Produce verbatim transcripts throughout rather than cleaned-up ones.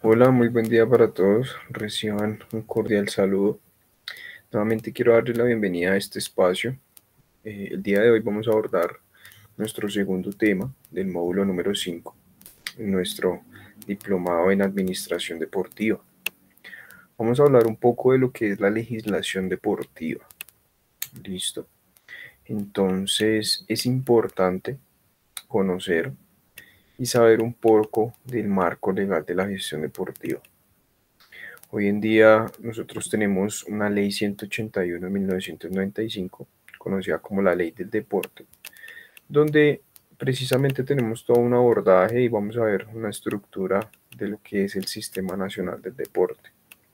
Hola, muy buen día para todos. Reciban un cordial saludo. Nuevamente quiero darles la bienvenida a este espacio. Eh, el día de hoy vamos a abordar nuestro segundo tema del módulo número cinco, nuestro diplomado en Administración Deportiva. Vamos a hablar un poco de lo que es la legislación deportiva. Listo. Entonces es importante conocer y saber un poco del marco legal de la gestión deportiva. Hoy en día nosotros tenemos una ley ciento ochenta y uno de mil novecientos noventa y cinco, conocida como la ley del deporte, donde precisamente tenemos todo un abordaje y vamos a ver una estructura de lo que es el Sistema Nacional del Deporte.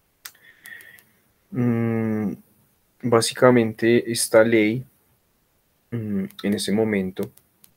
Mm, básicamente esta ley mm, en ese momento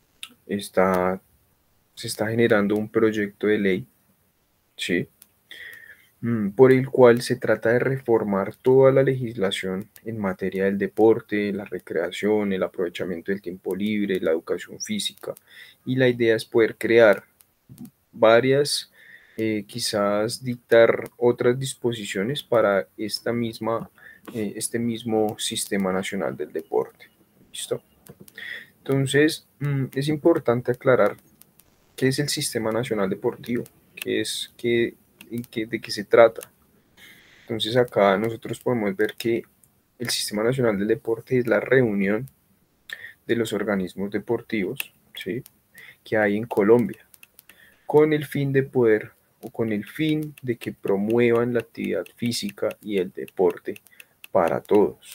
está, se está generando un proyecto de ley, ¿sí? Mm, por el cual se trata de reformar toda la legislación en materia del deporte, la recreación, el aprovechamiento del tiempo libre, la educación física. Y la idea es poder crear varias, eh, quizás dictar otras disposiciones para esta misma, eh, este mismo Sistema Nacional del Deporte. ¿Listo? Entonces, mm, es importante aclarar qué es el Sistema Nacional Deportivo, qué es, qué, y qué, de qué se trata. Entonces acá nosotros podemos ver que el Sistema Nacional del Deporte es la reunión de los organismos deportivos, ¿sí?, que hay en Colombia, con el fin de poder o con el fin de que promuevan la actividad física y el deporte para todos.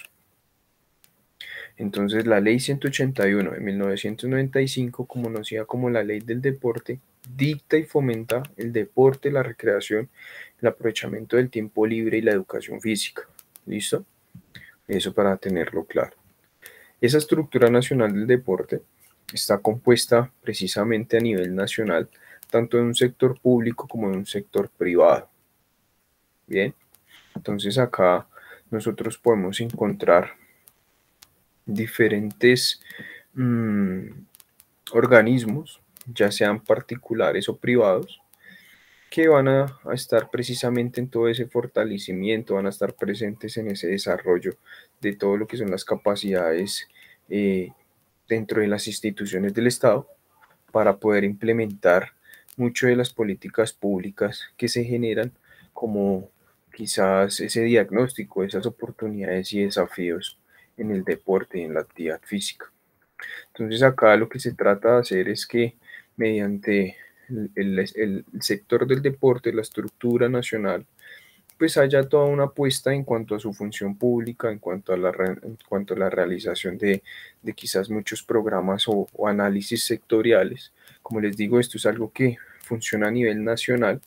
Entonces la ley ciento ochenta y uno de mil novecientos noventa y cinco, como conocida como la ley del deporte, dicta y fomenta el deporte, la recreación, el aprovechamiento del tiempo libre y la educación física. ¿Listo? Eso para tenerlo claro. Esa estructura nacional del deporte está compuesta precisamente a nivel nacional, tanto en un sector público como en un sector privado. Bien, entonces acá nosotros podemos encontrar diferentes mmm, organismos, ya sean particulares o privados, que van a, a, estar precisamente en todo ese fortalecimiento, van a estar presentes en ese desarrollo de todo lo que son las capacidades eh, dentro de las instituciones del Estado para poder implementar mucho de las políticas públicas que se generan, como quizás ese diagnóstico, esas oportunidades y desafíos en el deporte y en la actividad física. Entonces acá lo que se trata de hacer es que mediante el, el, el sector del deporte, la estructura nacional, pues haya toda una apuesta en cuanto a su función pública, en cuanto a la, en cuanto a la realización de, de quizás muchos programas o, o análisis sectoriales. Como les digo, esto es algo que funciona a nivel nacional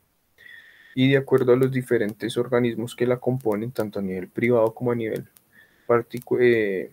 y de acuerdo a los diferentes organismos que la componen, tanto a nivel privado como a nivel eh,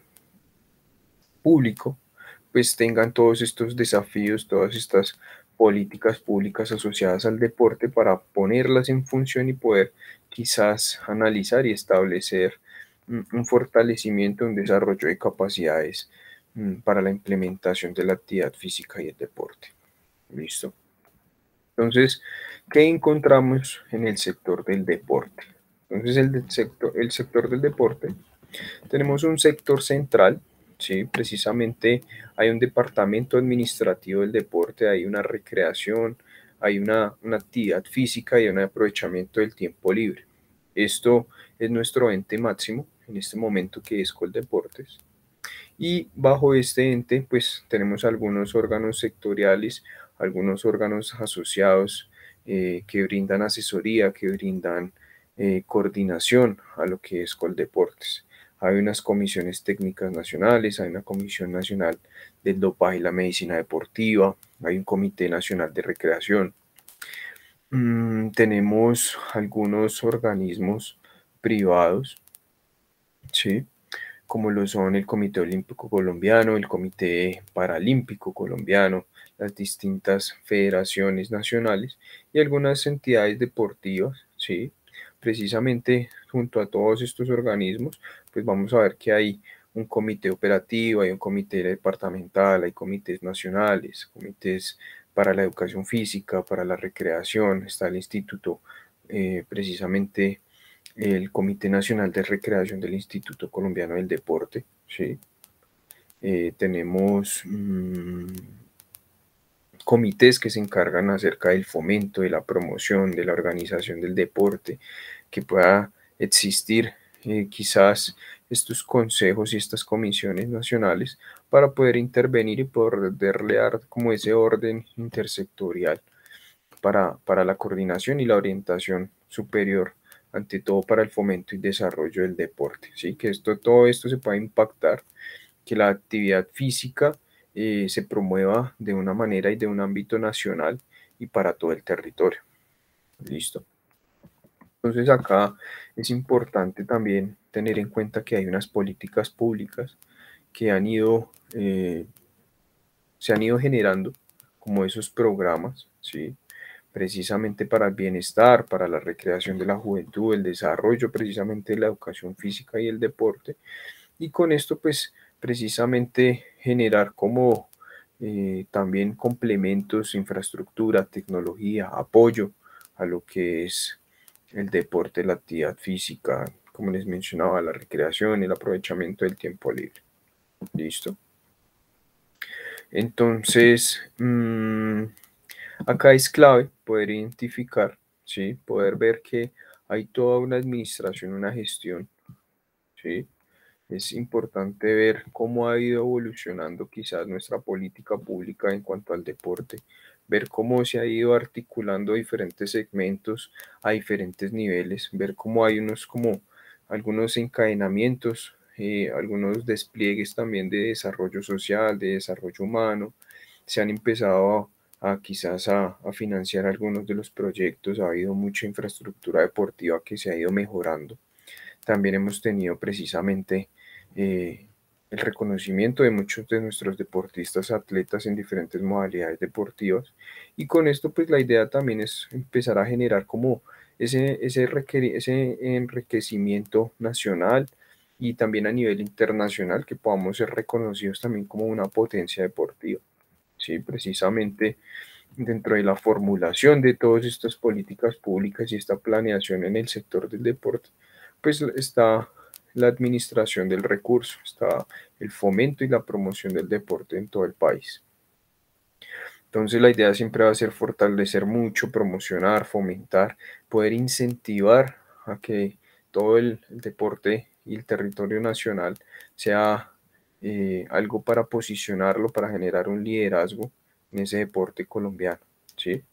público, pues tengan todos estos desafíos, todas estas políticas públicas asociadas al deporte para ponerlas en función y poder quizás analizar y establecer un fortalecimiento, un desarrollo de capacidades para la implementación de la actividad física y el deporte. ¿Listo? Entonces, ¿qué encontramos en el sector del deporte? Entonces, el, sector, el sector del deporte, tenemos un sector central, ¿sí? Precisamente hay un departamento administrativo del deporte, hay una recreación, hay una, una actividad física y un aprovechamiento del tiempo libre. Esto es nuestro ente máximo en este momento, que es Coldeportes. Y bajo este ente, pues tenemos algunos órganos sectoriales, algunos órganos asociados eh, que brindan asesoría, que brindan eh, coordinación a lo que es Coldeportes. Hay unas comisiones técnicas nacionales, hay una comisión nacional del dopaje y la medicina deportiva, hay un comité nacional de recreación. Mm, tenemos algunos organismos privados, ¿sí?, como lo son el Comité Olímpico Colombiano, el Comité Paralímpico Colombiano, las distintas federaciones nacionales y algunas entidades deportivas, ¿sí? Precisamente junto a todos estos organismos, pues vamos a ver que hay un comité operativo, hay un comité departamental, hay comités nacionales, comités para la educación física, para la recreación, está el instituto, eh, precisamente el Comité Nacional de Recreación del Instituto Colombiano del Deporte, ¿sí? Eh, tenemos mmm, comités que se encargan acerca del fomento, de la promoción, de la organización del deporte, que pueda existir eh, quizás estos consejos y estas comisiones nacionales para poder intervenir y poder dar como ese orden intersectorial para, para la coordinación y la orientación superior, ante todo para el fomento y desarrollo del deporte, ¿sí? Que esto, todo esto se pueda impactar, que la actividad física eh, se promueva de una manera y de un ámbito nacional y para todo el territorio. Listo. Entonces acá es importante también tener en cuenta que hay unas políticas públicas que han ido, eh, se han ido generando como esos programas, ¿sí? Precisamente para el bienestar, para la recreación de la juventud, el desarrollo precisamente de la educación física y el deporte, y con esto pues precisamente generar como eh, también complementos, infraestructura, tecnología, apoyo a lo que es el deporte, la actividad física, como les mencionaba, la recreación, el aprovechamiento del tiempo libre. Listo. Entonces, mmm, acá es clave poder identificar, ¿sí? Poder ver que hay toda una administración, una gestión, ¿sí? Es importante ver cómo ha ido evolucionando quizás nuestra política pública en cuanto al deporte, ver cómo se ha ido articulando diferentes segmentos a diferentes niveles, ver cómo hay unos como algunos encadenamientos, eh, algunos despliegues también de desarrollo social, de desarrollo humano. Se han empezado a, a quizás a, a financiar algunos de los proyectos, ha habido mucha infraestructura deportiva que se ha ido mejorando. También hemos tenido precisamente eh, el reconocimiento de muchos de nuestros deportistas, atletas en diferentes modalidades deportivas. Y con esto, pues la idea también es empezar a generar como ese, ese, requeri- ese enriquecimiento nacional y también a nivel internacional, que podamos ser reconocidos también como una potencia deportiva. Sí, precisamente dentro de la formulación de todas estas políticas públicas y esta planeación en el sector del deporte, pues está la administración del recurso, está el fomento y la promoción del deporte en todo el país. Entonces la idea siempre va a ser fortalecer mucho, promocionar, fomentar, poder incentivar a que todo el, el deporte y el territorio nacional sea eh, algo para posicionarlo, para generar un liderazgo en ese deporte colombiano, ¿sí?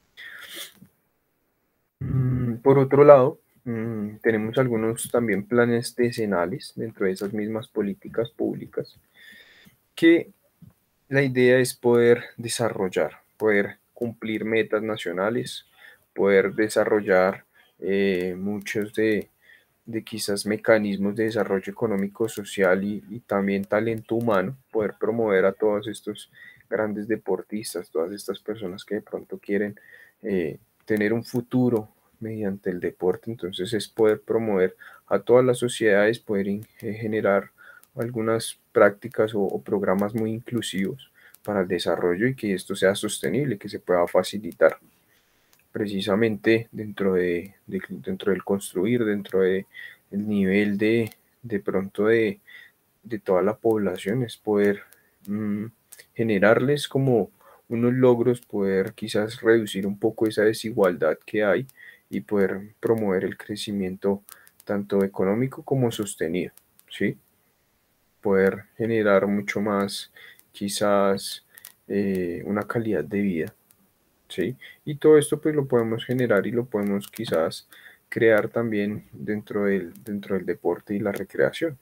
Mm, Por otro lado, mm, tenemos algunos también planes decenales dentro de esas mismas políticas públicas que la idea es poder desarrollar, poder cumplir metas nacionales, poder desarrollar eh, muchos de, de quizás mecanismos de desarrollo económico, social y, y también talento humano, poder promover a todos estos grandes deportistas, todas estas personas que de pronto quieren eh, tener un futuro mediante el deporte. Entonces es poder promover a todas las sociedades, poder in- eh, generar algunas prácticas o, o programas muy inclusivos para el desarrollo y que esto sea sostenible, que se pueda facilitar precisamente dentro de, de- dentro del construir, dentro de el nivel de, de pronto de, de toda la población, es poder mm, generarles como unos logros, poder quizás reducir un poco esa desigualdad que hay y poder promover el crecimiento tanto económico como sostenido, ¿sí? Poder generar mucho más quizás eh, una calidad de vida, ¿sí? Y todo esto pues lo podemos generar y lo podemos quizás crear también dentro del, dentro del deporte y la recreación.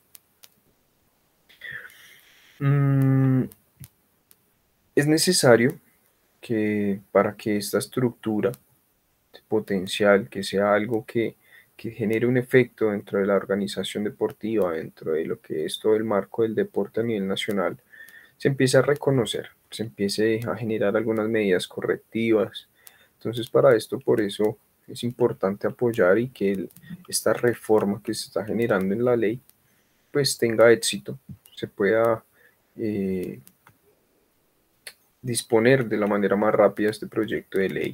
Mm, es necesario que para que esta estructura potencial, que sea algo que, que genere un efecto dentro de la organización deportiva, dentro de lo que es todo el marco del deporte a nivel nacional, se empiece a reconocer, se empiece a generar algunas medidas correctivas. Entonces, para esto, por eso es importante apoyar y que el- esta reforma que se está generando en la ley, pues tenga éxito, se pueda eh, disponer de la manera más rápida este proyecto de ley,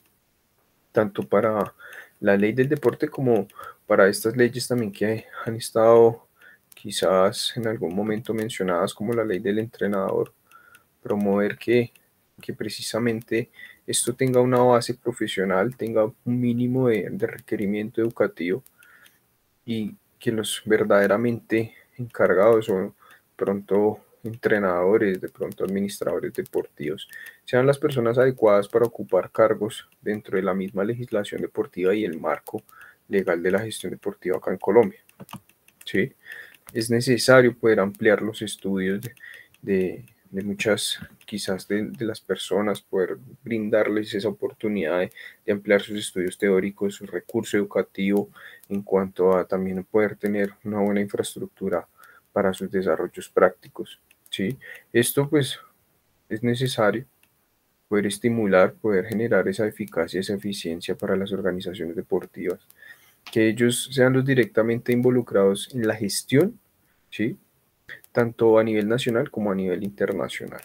tanto para la ley del deporte como para estas leyes también que han estado quizás en algún momento mencionadas como la ley del entrenador, promover que, que precisamente esto tenga una base profesional, tenga un mínimo de, de requerimiento educativo y que los verdaderamente encargados o pronto entrenadores, de pronto administradores deportivos, sean las personas adecuadas para ocupar cargos dentro de la misma legislación deportiva y el marco legal de la gestión deportiva acá en Colombia. ¿Sí? Es necesario poder ampliar los estudios de, de, de muchas, quizás de, de, las personas, poder brindarles esa oportunidad de, de, ampliar sus estudios teóricos, su recurso educativo, en cuanto a también poder tener una buena infraestructura para sus desarrollos prácticos. ¿Sí? Esto pues es necesario poder estimular, poder generar esa eficacia, esa eficiencia para las organizaciones deportivas, que ellos sean los directamente involucrados en la gestión, ¿sí? Tanto a nivel nacional como a nivel internacional.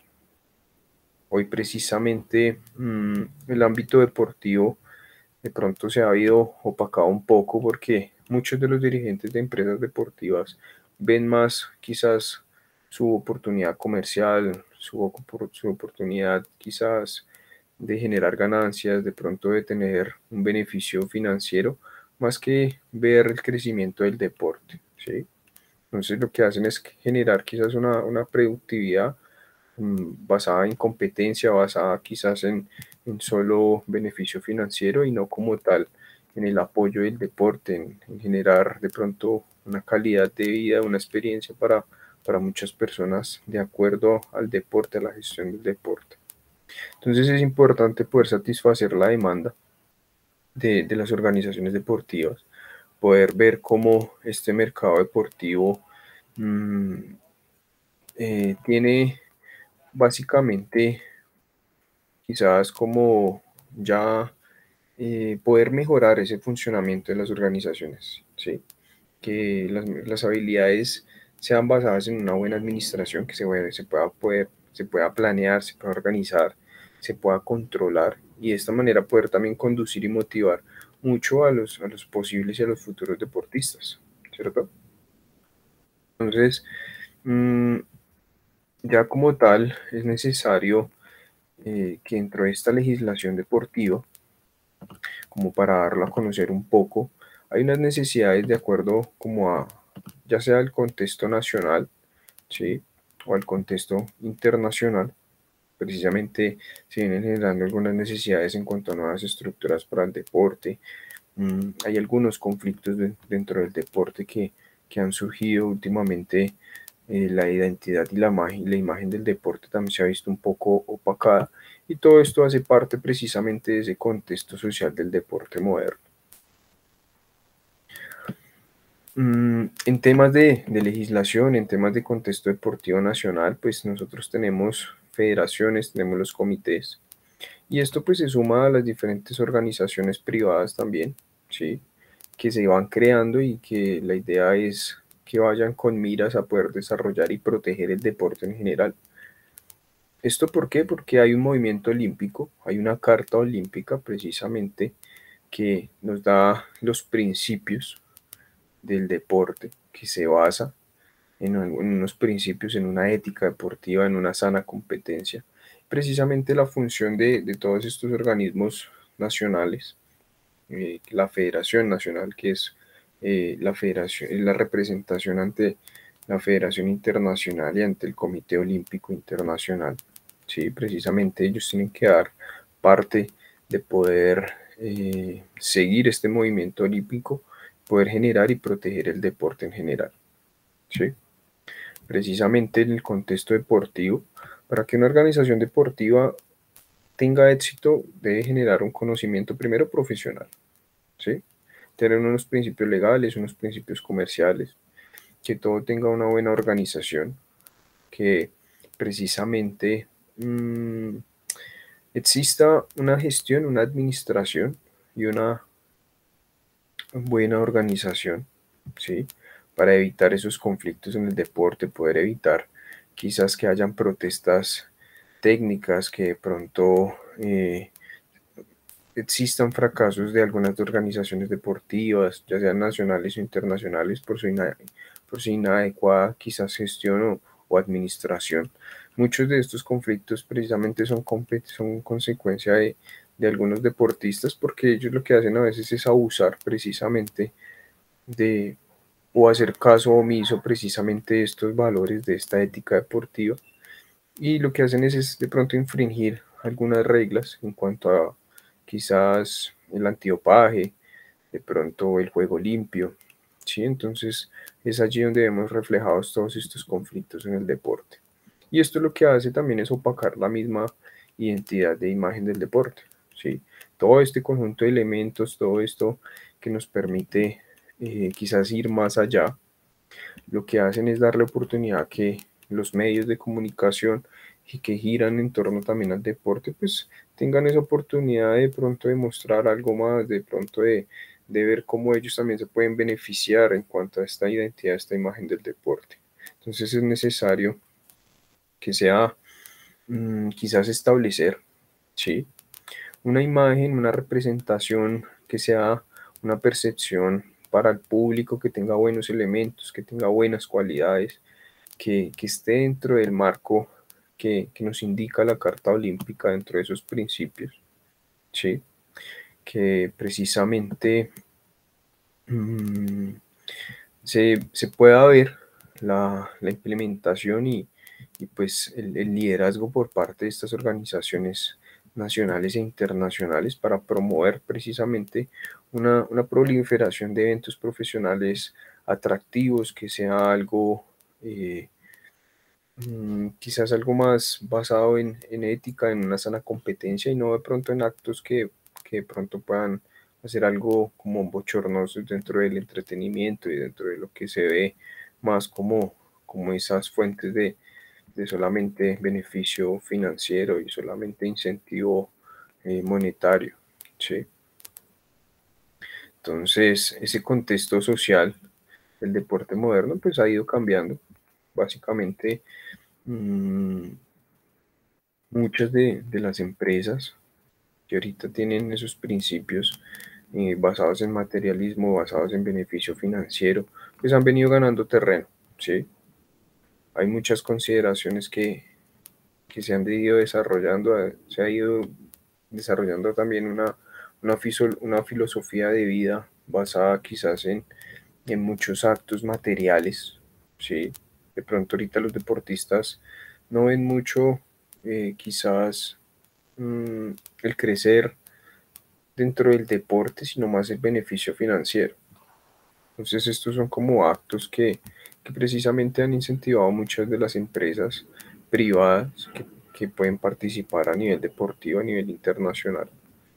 Hoy precisamente mmm, el ámbito deportivo de pronto se ha habido opacado un poco porque muchos de los dirigentes de empresas deportivas ven más quizás su oportunidad comercial, su, su oportunidad quizás de generar ganancias, de pronto de tener un beneficio financiero, más que ver el crecimiento del deporte, ¿sí? Entonces lo que hacen es generar quizás una, una productividad mm, basada en competencia, basada quizás en, en solo beneficio financiero y no como tal en el apoyo del deporte, en, en generar de pronto una calidad de vida, una experiencia para, para muchas personas de acuerdo al deporte, a la gestión del deporte. Entonces es importante poder satisfacer la demanda de, de las organizaciones deportivas, poder ver cómo este mercado deportivo mmm, eh, tiene básicamente quizás como ya eh, poder mejorar ese funcionamiento de las organizaciones, ¿sí? Que las, las habilidades sean basadas en una buena administración, que se, pueda, se, pueda poder, se pueda planear, se pueda organizar, se pueda controlar y de esta manera poder también conducir y motivar mucho a los, a los posibles y a los futuros deportistas, ¿cierto? Entonces, mmm, ya como tal es necesario eh, que dentro de esta legislación deportiva, como para darlo a conocer un poco, hay unas necesidades de acuerdo como a ya sea el contexto nacional, ¿sí? O al contexto internacional. Precisamente se vienen generando algunas necesidades en cuanto a nuevas estructuras para el deporte. Mm, hay algunos conflictos de, dentro del deporte que, que han surgido últimamente. Eh, la identidad y la, la imagen del deporte también se ha visto un poco opacada y todo esto hace parte precisamente de ese contexto social del deporte moderno. Mm, en temas de, de legislación, en temas de contexto deportivo nacional, pues nosotros tenemos federaciones, tenemos los comités y esto pues se suma a las diferentes organizaciones privadas también, ¿sí? Que se van creando y que la idea es que vayan con miras a poder desarrollar y proteger el deporte en general. ¿Esto por qué? Porque hay un movimiento olímpico, hay una carta olímpica precisamente que nos da los principios del deporte, que se basa en, en unos principios, en una ética deportiva, en una sana competencia. Precisamente la función de, de todos estos organismos nacionales, eh, la Federación Nacional, que es eh, la, federación, la representación ante la Federación Internacional y ante el Comité Olímpico Internacional. Sí, precisamente ellos tienen que dar parte de poder eh, seguir este movimiento olímpico, poder generar y proteger el deporte en general. ¿Sí? Precisamente en el contexto deportivo, para que una organización deportiva tenga éxito, debe generar un conocimiento primero profesional, ¿sí? Tener unos principios legales, unos principios comerciales, que todo tenga una buena organización, que precisamente mmm, exista una gestión, una administración y una buena organización, ¿sí? Para evitar esos conflictos en el deporte, poder evitar quizás que hayan protestas técnicas, que de pronto eh, existan fracasos de algunas organizaciones deportivas, ya sean nacionales o internacionales, por su, ina por su inadecuada quizás gestión o, o administración. Muchos de estos conflictos precisamente son, son consecuencia de, de algunos deportistas, porque ellos lo que hacen a veces es abusar precisamente de, o hacer caso omiso precisamente de estos valores, de esta ética deportiva, y lo que hacen es, es de pronto infringir algunas reglas en cuanto a quizás el antidopaje, de pronto el juego limpio, ¿sí? Entonces es allí donde vemos reflejados todos estos conflictos en el deporte. Y esto lo que hace también es opacar la misma identidad de imagen del deporte, ¿sí? Todo este conjunto de elementos, todo esto que nos permite eh, quizás ir más allá, lo que hacen es darle oportunidad a que los medios de comunicación y que giran en torno también al deporte, pues tengan esa oportunidad de pronto de mostrar algo más, de pronto de, de ver cómo ellos también se pueden beneficiar en cuanto a esta identidad, esta imagen del deporte. Entonces es necesario que sea mmm, quizás establecer, ¿sí? Una imagen, una representación que sea una percepción para el público, que tenga buenos elementos, que tenga buenas cualidades, que, que esté dentro del marco que, que, nos indica la Carta Olímpica, dentro de esos principios, ¿sí? Que precisamente mmm, se, se, pueda ver la, la implementación y, y pues el, el liderazgo por parte de estas organizaciones nacionales e internacionales para promover precisamente una, una proliferación de eventos profesionales atractivos, que sea algo eh, mm, quizás algo más basado en, en ética, en una sana competencia, y no de pronto en actos que, que de pronto puedan hacer algo como bochornosos dentro del entretenimiento y dentro de lo que se ve más como, como esas fuentes de, de solamente beneficio financiero y solamente incentivo eh, monetario, ¿sí? Entonces, ese contexto social del deporte moderno pues ha ido cambiando. Básicamente, mmm, muchas de, de, las empresas que ahorita tienen esos principios eh, basados en materialismo, basados en beneficio financiero, pues han venido ganando terreno, ¿sí? Hay muchas consideraciones que, que se han ido desarrollando, eh, se ha ido desarrollando también una, una, una filosofía de vida basada quizás en, en muchos actos materiales, ¿sí? De pronto ahorita los deportistas no ven mucho eh, quizás mmm, el crecer dentro del deporte, sino más el beneficio financiero. Entonces estos son como actos que, que precisamente han incentivado muchas de las empresas privadas que, que pueden participar a nivel deportivo, a nivel internacional.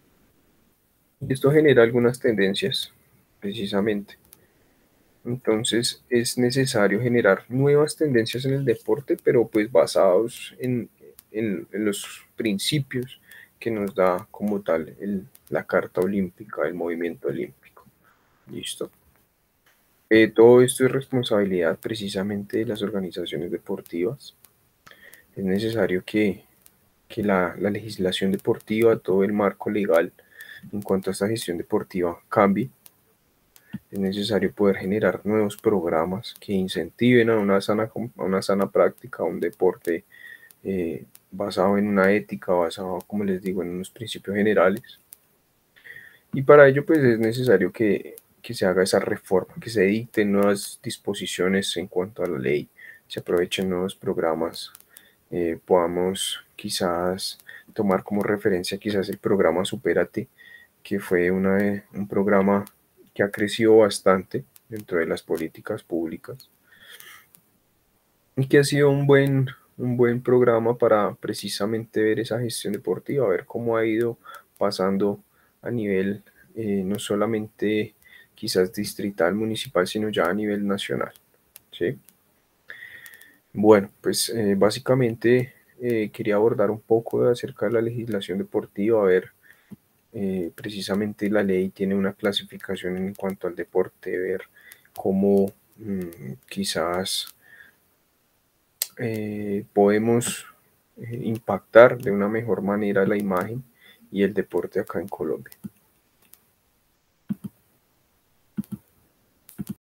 Y esto genera algunas tendencias, precisamente. Entonces es necesario generar nuevas tendencias en el deporte, pero pues basados en, en, en los principios que nos da como tal el, la Carta Olímpica, el movimiento olímpico. Listo. Eh, todo esto es responsabilidad precisamente de las organizaciones deportivas. Es necesario que, que la, la legislación deportiva, todo el marco legal en cuanto a esta gestión deportiva cambie. Es necesario poder generar nuevos programas que incentiven a una sana, a una sana práctica, a un deporte eh, basado en una ética, basado, como les digo, en unos principios generales. Y para ello, pues es necesario que, que se haga esa reforma, que se dicten nuevas disposiciones en cuanto a la ley, se aprovechen nuevos programas, eh, podamos quizás tomar como referencia quizás el programa Supérate, que fue una, un programa que ha crecido bastante dentro de las políticas públicas y que ha sido un buen, un buen programa para precisamente ver esa gestión deportiva, ver cómo ha ido pasando a nivel eh, no solamente quizás distrital, municipal, sino ya a nivel nacional, ¿sí? Bueno, pues eh, básicamente eh, quería abordar un poco acerca de la legislación deportiva, a ver, eh, precisamente la ley tiene una clasificación en cuanto al deporte, ver cómo mmm, quizás eh, podemos eh, impactar de una mejor manera la imagen y el deporte acá en Colombia.